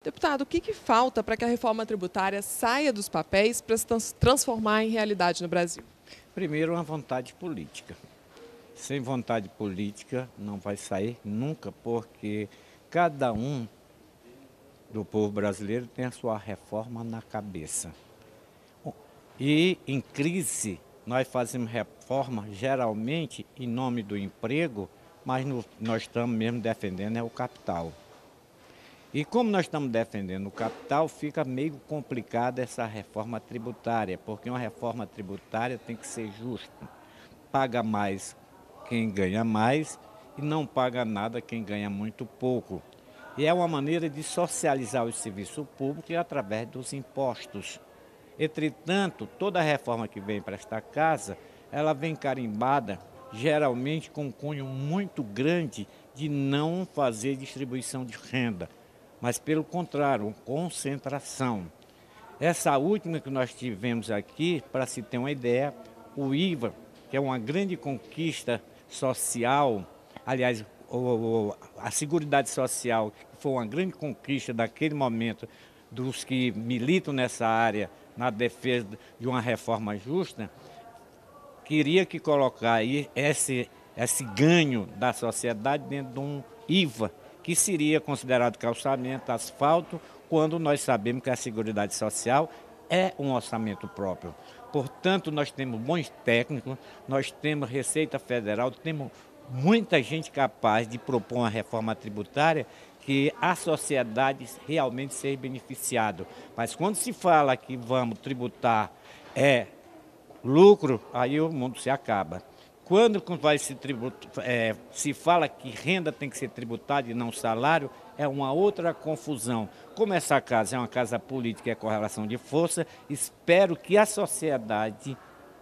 Deputado, o que falta para que a reforma tributária saia dos papéis para se transformar em realidade no Brasil? Primeiro, uma vontade política. Sem vontade política não vai sair nunca, porque cada um do povo brasileiro tem a sua reforma na cabeça. E em crise, nós fazemos reforma geralmente em nome do emprego, mas nós estamos mesmo defendendo o capital. E como nós estamos defendendo o capital, fica meio complicada essa reforma tributária, porque uma reforma tributária tem que ser justa. Paga mais quem ganha mais e não paga nada quem ganha muito pouco. E é uma maneira de socializar o serviço público através dos impostos. Entretanto, toda reforma que vem para esta casa, ela vem carimbada, geralmente com um cunho muito grande de não fazer distribuição de renda, mas pelo contrário, concentração. Essa última que nós tivemos aqui, para se ter uma ideia, o IVA, que é uma grande conquista social, aliás, a Seguridade Social, que foi uma grande conquista daquele momento dos que militam nessa área, na defesa de uma reforma justa, queria que colocar aí esse ganho da sociedade dentro de um IVA, que seria considerado calçamento, asfalto, quando nós sabemos que a Seguridade Social é um orçamento próprio. Portanto, nós temos bons técnicos, nós temos Receita Federal, temos muita gente capaz de propor uma reforma tributária que a sociedade realmente seja beneficiada. Mas quando se fala que vamos tributar lucro, aí o mundo se acaba. Quando vai se fala que renda tem que ser tributada e não salário, é uma outra confusão. Como essa casa é uma casa política e é correlação de força, espero que a sociedade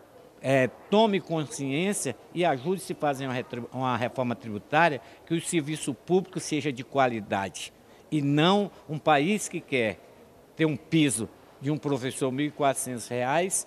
tome consciência e ajude-se a fazer uma reforma tributária que o serviço público seja de qualidade. E não um país que quer ter um piso de um professor R$ 1.400,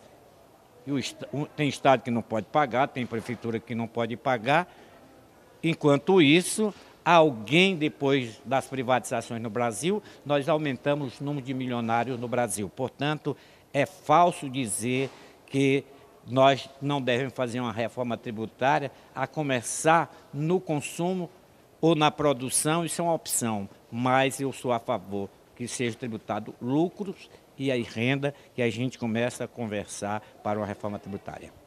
tem estado que não pode pagar, tem prefeitura que não pode pagar. Enquanto isso, alguém, depois das privatizações no Brasil, nós aumentamos o número de milionários no Brasil. Portanto, é falso dizer que nós não devemos fazer uma reforma tributária a começar no consumo ou na produção, isso é uma opção, mas eu sou a favor que seja tributado lucros e a renda, que a gente começa a conversar para uma reforma tributária.